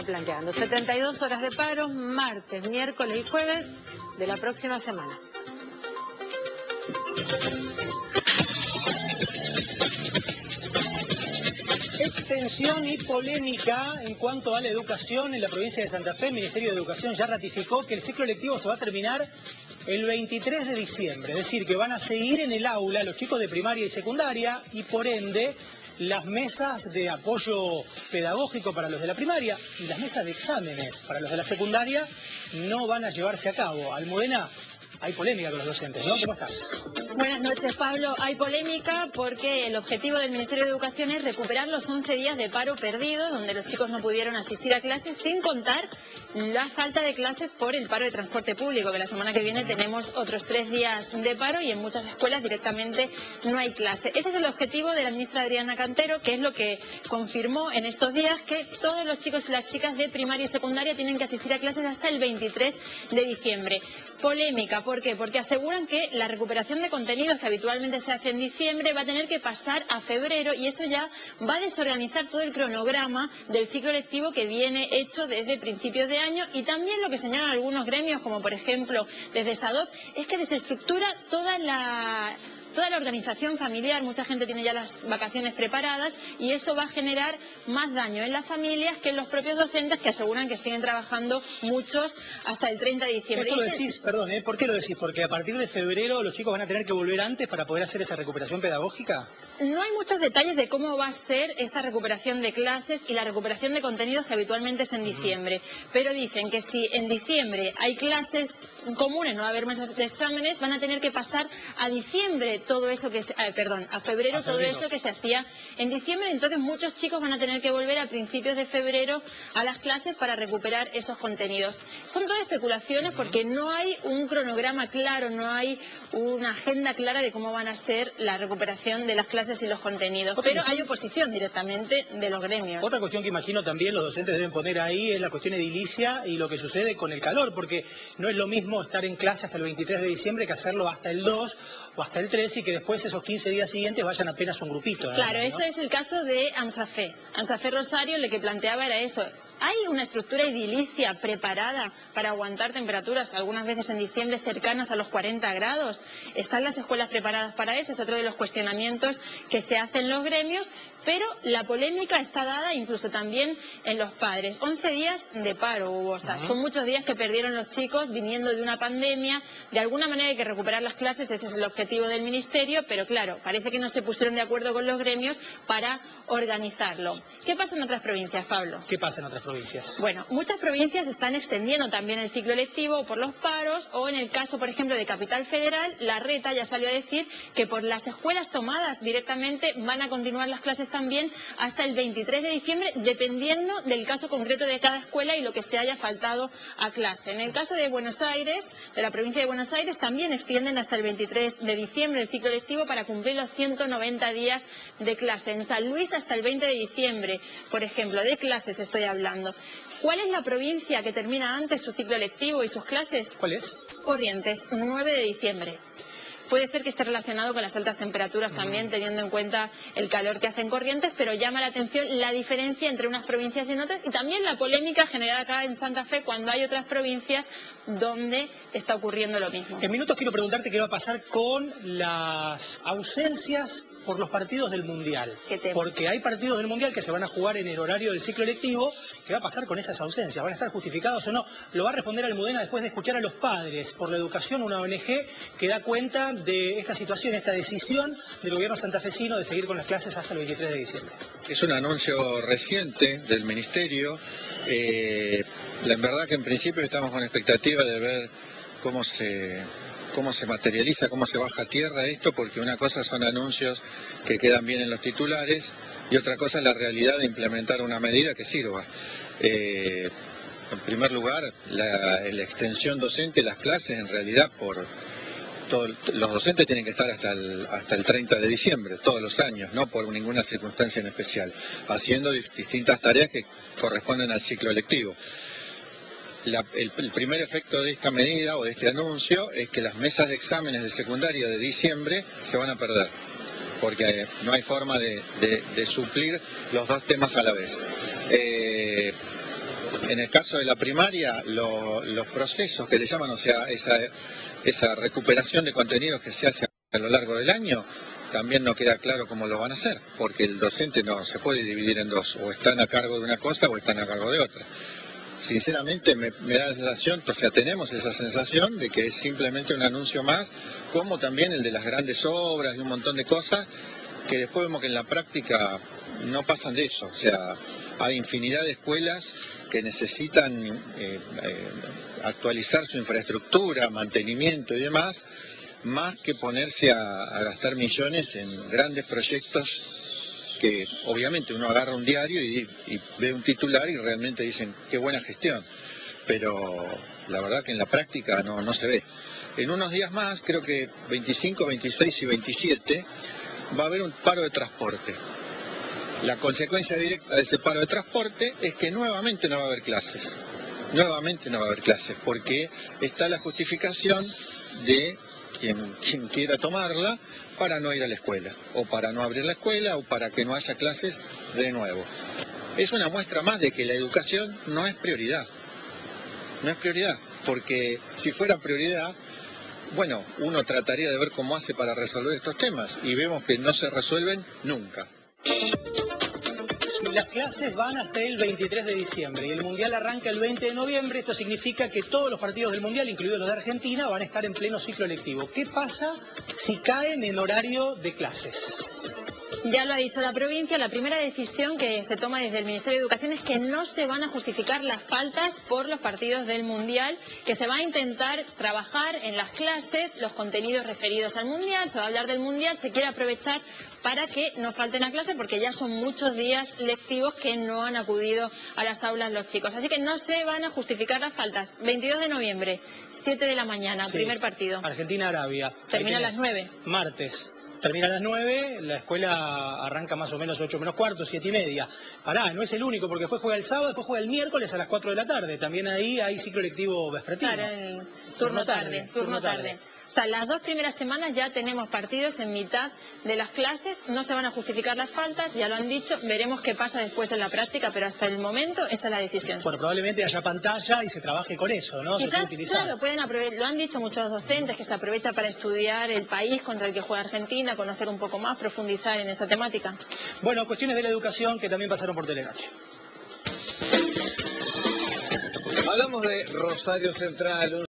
está planteando. 72 horas de paro, martes, miércoles y jueves de la próxima semana. Extensión y polémica en cuanto a la educación en la provincia de Santa Fe. El Ministerio de Educación ya ratificó que el ciclo lectivo se va a terminar el 23 de diciembre. Es decir, que van a seguir en el aula los chicos de primaria y secundaria y por ende las mesas de apoyo pedagógico para los de la primaria y las mesas de exámenes para los de la secundaria no van a llevarse a cabo. Almudena, hay polémica con los docentes, ¿no? ¿Cómo estás? Buenas noches, Pablo. Hay polémica porque el objetivo del Ministerio de Educación es recuperar los 11 días de paro perdido, donde los chicos no pudieron asistir a clases, sin contar la falta de clases por el paro de transporte público, que la semana que viene tenemos otros 3 días de paro y en muchas escuelas directamente no hay clase. Ese es el objetivo de la ministra Adriana Cantero, que es lo que confirmó en estos días, que todos los chicos y las chicas de primaria y secundaria tienen que asistir a clases hasta el 23 de diciembre. Polémica, ¿por qué? Porque aseguran que la recuperación de contenidos que habitualmente se hace en diciembre va a tener que pasar a febrero y eso ya va a desorganizar todo el cronograma del ciclo lectivo que viene hecho desde principios de año, y también lo que señalan algunos gremios, como por ejemplo desde SADOP, es que desestructura toda la organización familiar. Mucha gente tiene ya las vacaciones preparadas y eso va a generar más daño en las familias que en los propios docentes, que aseguran que siguen trabajando muchos hasta el 30 de diciembre. Esto lo decís, perdón, ¿por qué lo decís? ¿Porque a partir de febrero los chicos van a tener que volver antes para poder hacer esa recuperación pedagógica? No hay muchos detalles de cómo va a ser esta recuperación de clases y la recuperación de contenidos que habitualmente es en diciembre. Pero dicen que si en diciembre hay clases comunes, no va a haber mesas de exámenes, van a tener que pasar a diciembre todo eso que a febrero todo eso que se hacía en diciembre. Entonces muchos chicos van a tener que volver a principios de febrero a las clases para recuperar esos contenidos. Son todas especulaciones porque no hay un cronograma claro, no hay una agenda clara de cómo van a ser la recuperación de las clases y los contenidos. Pero hay oposición directamente de los gremios. Otra cuestión que imagino también los docentes deben poner ahí es la cuestión edilicia y lo que sucede con el calor, porque no es lo mismo estar en clase hasta el 23 de diciembre que hacerlo hasta el 2 o hasta el 3 y que después esos 15 días siguientes vayan apenas un grupito. Claro, ¿no? eso es el caso de AMSAFE. AMSAFE Rosario lo que planteaba era eso. Hay una estructura edilicia preparada para aguantar temperaturas, algunas veces en diciembre cercanas a los 40 grados. ¿Están las escuelas preparadas para eso? Es otro de los cuestionamientos que se hacen los gremios, pero la polémica está dada incluso también en los padres. 11 días de paro, Hugo. O sea, son muchos días que perdieron los chicos viniendo de una pandemia. De alguna manera hay que recuperar las clases, ese es el objetivo del Ministerio, pero claro, parece que no se pusieron de acuerdo con los gremios para organizarlo. ¿Qué pasa en otras provincias, Pablo? ¿Qué pasa en otras provincias? Bueno, muchas provincias están extendiendo también el ciclo lectivo por los paros, o en el caso, por ejemplo, de Capital Federal, la Reta ya salió a decir que por las escuelas tomadas directamente van a continuar las clases también hasta el 23 de diciembre, dependiendo del caso concreto de cada escuela y lo que se haya faltado a clase. En el caso de Buenos Aires, de la provincia de Buenos Aires, también extienden hasta el 23 de diciembre el ciclo lectivo para cumplir los 190 días de clase. En San Luis hasta el 20 de diciembre, por ejemplo, de clases estoy hablando. ¿Cuál es la provincia que termina antes su ciclo lectivo y sus clases? ¿Cuál es? Corrientes, 9 de diciembre. Puede ser que esté relacionado con las altas temperaturas también, teniendo en cuenta el calor que hace en Corrientes, pero llama la atención la diferencia entre unas provincias y otras, y también la polémica generada acá en Santa Fe cuando hay otras provincias donde está ocurriendo lo mismo. En minutos quiero preguntarte qué va a pasar con las ausencias por los partidos del Mundial. Porque hay partidos del Mundial que se van a jugar en el horario del ciclo lectivo. ¿Qué va a pasar con esas ausencias? ¿Van a estar justificados o no? Lo va a responder Almudena después de escuchar a los padres por la educación, una ONG que da cuenta de esta situación, esta decisión del gobierno santafesino de seguir con las clases hasta el 23 de diciembre. Es un anuncio reciente del Ministerio. La verdad que en principio estamos con expectativa de ver cómo se materializa, cómo se baja a tierra esto, porque una cosa son anuncios que quedan bien en los titulares y otra cosa es la realidad de implementar una medida que sirva. En primer lugar, la extensión docente, las clases en realidad los docentes tienen que estar hasta el 30 de diciembre, todos los años, no por ninguna circunstancia en especial, haciendo distintas tareas que corresponden al ciclo lectivo. El primer efecto de esta medida o de este anuncio es que las mesas de exámenes de secundaria de diciembre se van a perder, porque no hay forma de suplir los dos temas a la vez. En el caso de la primaria, los procesos que le llaman, o sea, esa recuperación de contenidos que se hace a lo largo del año, también no queda claro cómo lo van a hacer, porque el docente no se puede dividir en dos, o están a cargo de una cosa o están a cargo de otra. Sinceramente me da la sensación, o sea, tenemos esa sensación de que es simplemente un anuncio más, como también el de las grandes obras y un montón de cosas, que después vemos que en la práctica no pasan de eso. O sea, hay infinidad de escuelas que necesitan actualizar su infraestructura, mantenimiento y demás, más que ponerse a gastar millones en grandes proyectos que obviamente uno agarra un diario y ve un titular y realmente dicen qué buena gestión, pero la verdad que en la práctica no se ve. En unos días más, creo que 25, 26 y 27, va a haber un paro de transporte. La consecuencia directa de ese paro de transporte es que nuevamente no va a haber clases. Nuevamente no va a haber clases, porque está la justificación de quien quiera tomarla para no ir a la escuela, o para no abrir la escuela, o para que no haya clases de nuevo. Es una muestra más de que la educación no es prioridad. No es prioridad, porque si fuera prioridad, bueno, uno trataría de ver cómo hace para resolver estos temas, y vemos que no se resuelven nunca. Las clases van hasta el 23 de diciembre y el Mundial arranca el 20 de noviembre. Esto significa que todos los partidos del Mundial, incluidos los de Argentina, van a estar en pleno ciclo lectivo. ¿Qué pasa si caen en horario de clases? Ya lo ha dicho la provincia, la primera decisión que se toma desde el Ministerio de Educación es que no se van a justificar las faltas por los partidos del Mundial, que se va a intentar trabajar en las clases los contenidos referidos al Mundial, se va a hablar del Mundial, se quiere aprovechar para que no falten a clase porque ya son muchos días lectivos que no han acudido a las aulas los chicos. Así que no se van a justificar las faltas. 22 de noviembre, 7 de la mañana, sí. Primer partido. Argentina-Arabia. Termina a las 9. Martes. Termina a las 9, la escuela arranca más o menos 8 menos cuarto, 7 y media. Pará, no es el único, porque después juega el sábado, después juega el miércoles a las 4 de la tarde. También ahí hay ciclo lectivo vespertino. Claro, el turno tarde. O sea, las 2 primeras semanas ya tenemos partidos en mitad de las clases, no se van a justificar las faltas, ya lo han dicho, veremos qué pasa después en la práctica, pero hasta el momento esa es la decisión. Bueno, probablemente haya pantalla y se trabaje con eso, ¿no? Quizás, claro, lo han dicho muchos docentes, que se aprovecha para estudiar el país contra el que juega Argentina, conocer un poco más, profundizar en esa temática. Bueno, cuestiones de la educación que también pasaron por Telenoche. Hablamos de Rosario Central.